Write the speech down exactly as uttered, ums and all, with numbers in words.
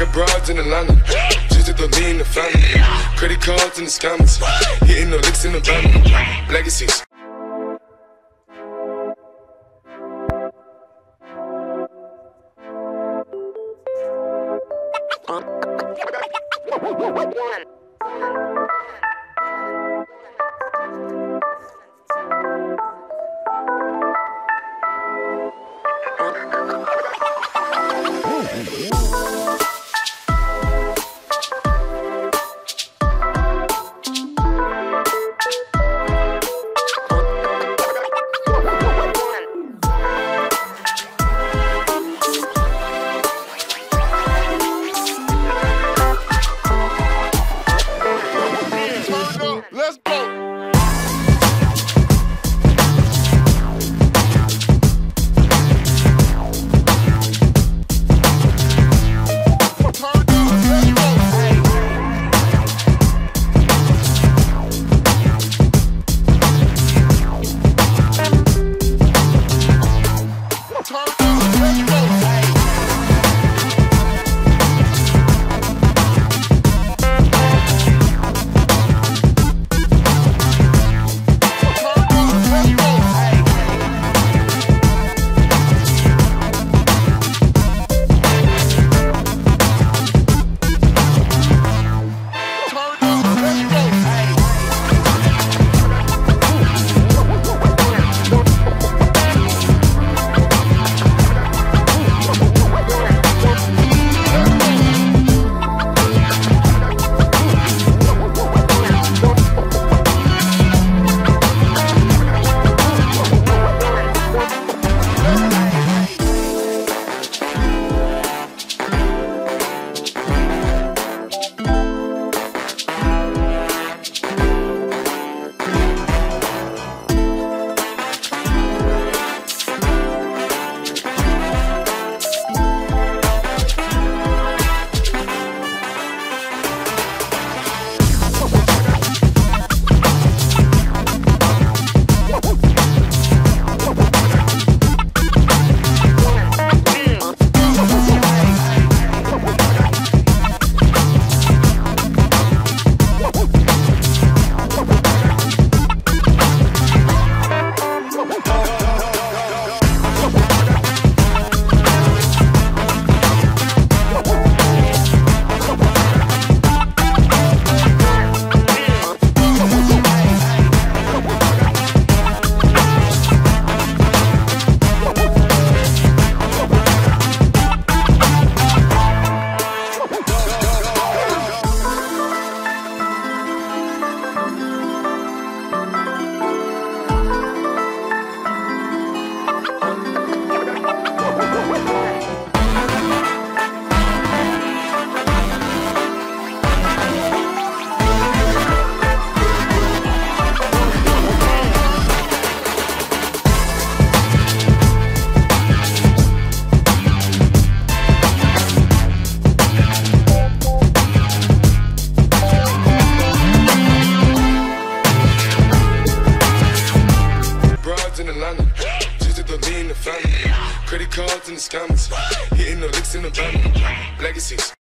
got broads in Atlanta, just to throw me in the family. Credit cards in the scammers, hitting the licks in the van. Legacies. Let's go. In Atlanta, just to throw me in the family. Credit cards in the scammers, hitting the licks in the van. Legacies.